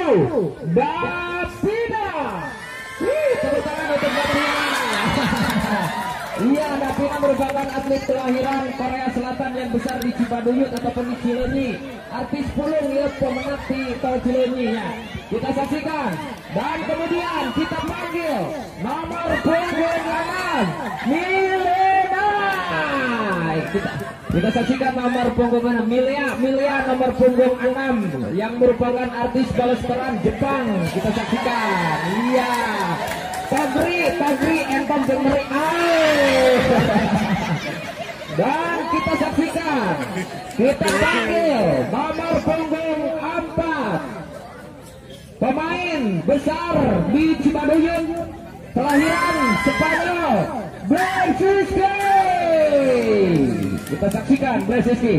Davina. Tepuk tangan untuk Davina. Iya, Davina merupakan atlet kelahiran Korea Selatan yang besar di Cibaduyut ataupun di Cileunyi. Artis pulung ya, pemenang di Tol Cileunyi ya. Kita saksikan dan kemudian kita panggil nomor punggung 6 Milena. Kita saksikan nomor punggung 6 Milia nomor punggung 6 yang merupakan artis balas peran Jepang. Kita saksikan. Iya. Tagri entom Jemri. Dan kita saksikan, kita panggil nomor punggung 4 pemain besar di Cibaduyut, kelahiran Spanyol, Brzezinski. Kita saksikan Brzezinski.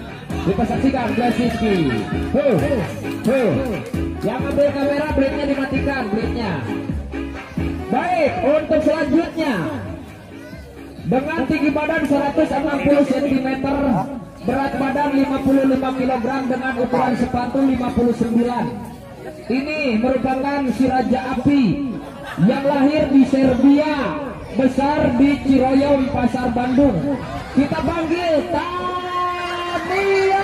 Yang ambil kamera, blade-nya dimatikan, blade-nya. Baik, untuk selanjutnya dengan tinggi badan 160 cm, berat badan 55 kg dengan ukuran sepatu 59. Ini merupakan si Raja Api yang lahir di Serbia, besar di Ciroyom, Pasar Bandung. Kita panggil Tania.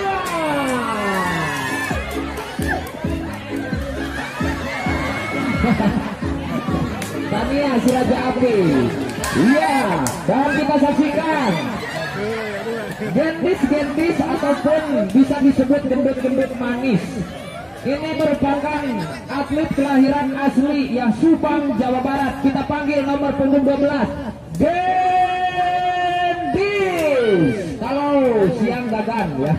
Tania si Raja Api. Iya, dan kita saksikan gendis ataupun bisa disebut gendut manis. Ini merupakan atlet kelahiran asli yang Subang, Jawa Barat. Kita panggil nomor punggung 12 Gendis. Kalau siang dagang ya.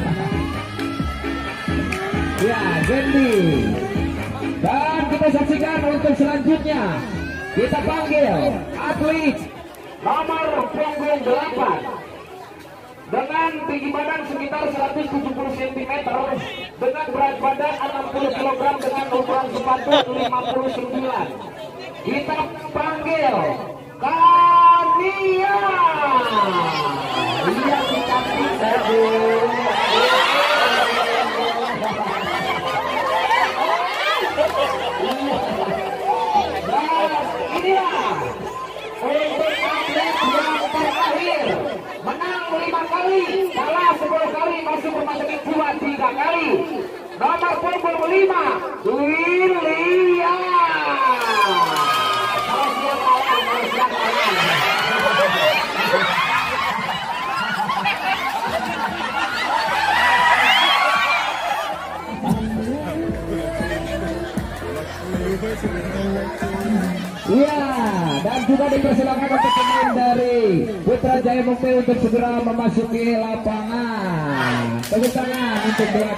Ya, Gendis. Dan kita saksikan untuk selanjutnya, kita panggil atlet nomor punggung 8 dengan tinggi badan sekitar 170 cm, dengan berat badan 60 kg dengan ukuran sepatu 59. Kita panggil Kania. Iya, kita menang 5 kali, kalah 10 kali, masuk rumah sakit jiwa 3 kali. Nomor punggung 5 Lilia. Iya, dan juga dipersilakan untuk pemain dari Putra Jaya Mukti untuk segera memasuki lapangan. Tepuk tangan untuk dia.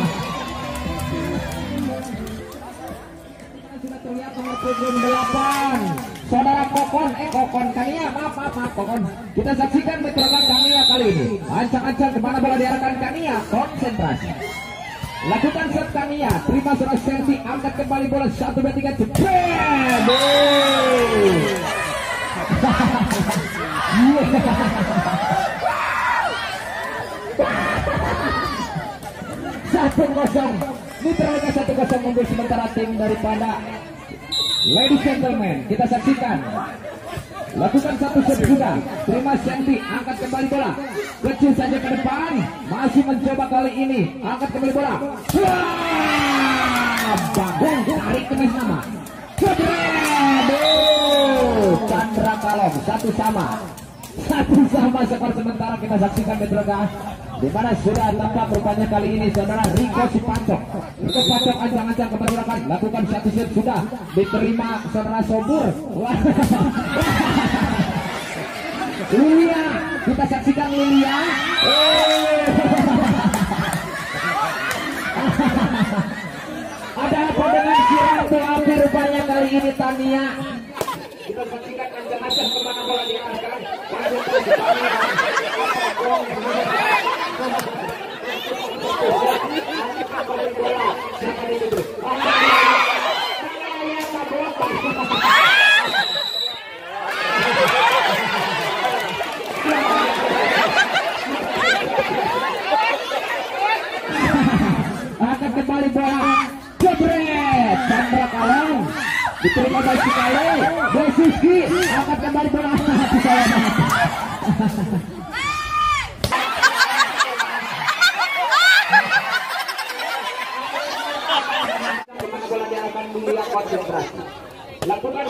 Sudah terlihat nomor punggung 8 Saudara Kokon Kania, maaf Kokon. Kita saksikan metrokan Kania kali ini. Ancang-ancang kemana bola diarahkan Kania, konsentrasi. Lakukan set Kania, terima surat sensi, angkat kembali bola 1, 2, 3, jebret. Satu kosong, Mitralika 1-0 mundur sementara tim daripada Ladies Gentlemen. Kita saksikan, lakukan satu set juga, terima sensi, angkat kembali bola, kecil saja ke depan, masih mencoba kali ini, angkat kembali bola. Bangun, tarik ke nama. Chandra Kalong, satu sama skor sementara. Kita saksikan Metroka, di mana sudah tampak rupanya kali ini saudara Riko Sipacok. Riko Pacok ancang-ancang kebergerakan, lakukan satu set sudah, diterima saudara Sobur. Lilia, kita saksikan Lilia. Ada apa dengan si Ratu Api rupanya kali ini Tania. Kita saksikan ancang-ancang kemana bola diarahkan. Akan kembali bola, jebret. diterima baik sekali. Brzezinski angkat kembali bola bisa banget. Kemana bola diarahkan Mulia konsentrasi. Lakukan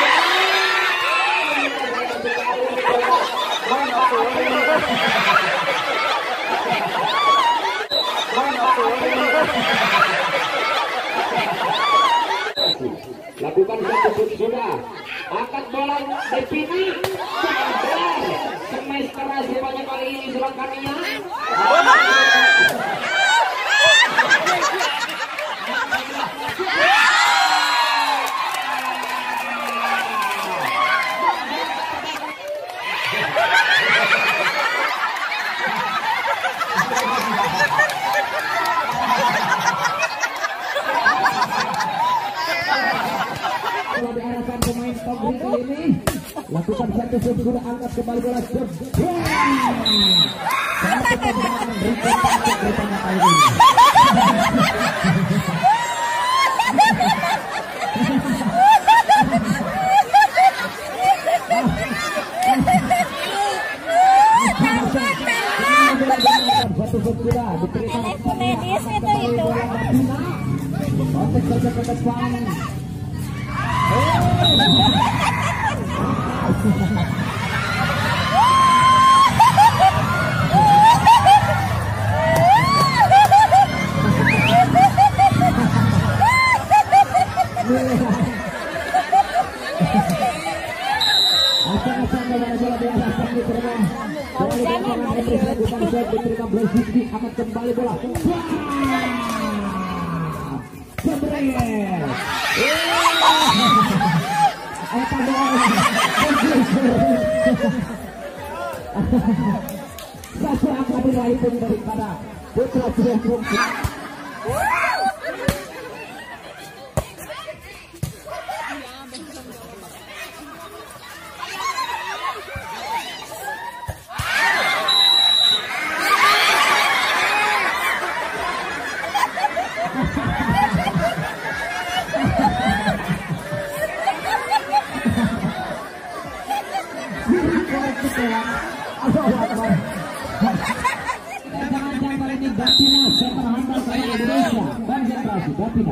lakukan satu sudah angkat bola Devini sadar semes keras banyak kali ini serangannya. Diarahkan pemain Togri kali ini lakukan satu sudah angkat kembali bola sangat ketenangan berikutnya kali ini. Satu sudah diberikan untuk kerja ke depan. Diterima Brzezinski akan kembali bola. Gabriel. Satu angka berlari pun daripada Putra Cirebon. Jangan-jangan kali ini Gapina serta handal saya Indonesia. Konsentrasi Gapina.